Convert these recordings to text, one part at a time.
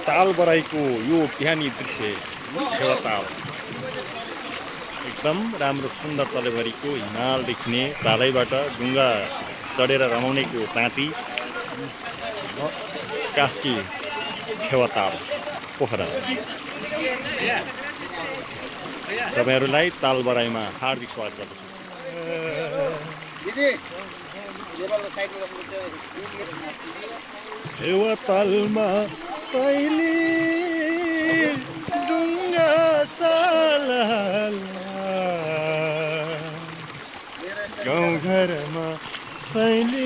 तालबराईको यो बिहानी दृश्य छेवा ताल एकदम राम्रो सुन्दर तलेभरिको हिमाल देखिने तालैबाट डुङ्गा चढेर रमाउनेको ताँती कास्की छेवा ताल पोखरा। तपाईहरुलाई तालबराईमा हार्दिक स्वागत गर्दछु। छेवा तालमा पहिले डुङ्गा साला गाउँघरमा सैले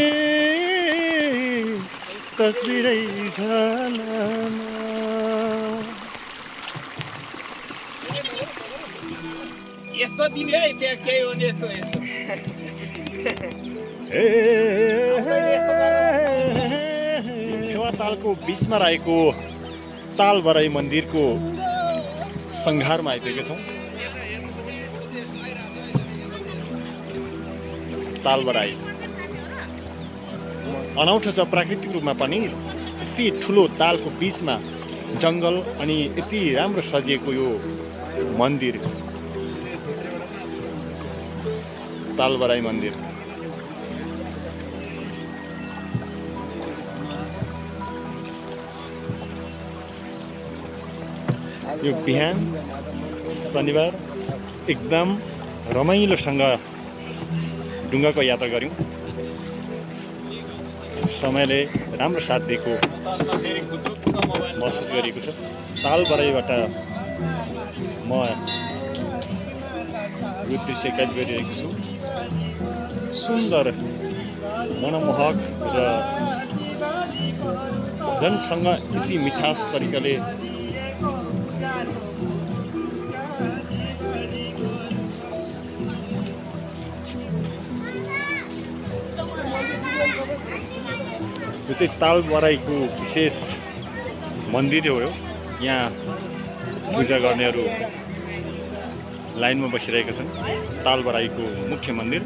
तस्बिरै झलना। यस्तो दिने त्यहाँ केही हो नि यस्तो छेवा तालको बीचमा रहेको तालबराई मन्दिरको सङ्घारमा आइपुगेका छौँ। तालबराई अनौठो छ प्राकृतिक रूपमा पनि। यति ठुलो तालको बीचमा जङ्गल अनि यति राम्रो सजिएको यो मन्दिर तालबराई मन्दिर। यो बिहान शनिबार एकदम रमाइलोसँग डुङ्गाको यात्रा गऱ्यौँ। समयले राम्रो साथ दिएको महसुस गरेको छ। तालबराईबाट म यो दृश्य कैद गरिरहेको छु। सुन्दर मनमोहक र भजनसँग यति मिठास तरिकाले यो चाहिँ तालबराईको विशेष मन्दिर हो। यहाँ पूजा गर्नेहरू लाइनमा बसिरहेका छन्। तालबराईको मुख्य मन्दिर।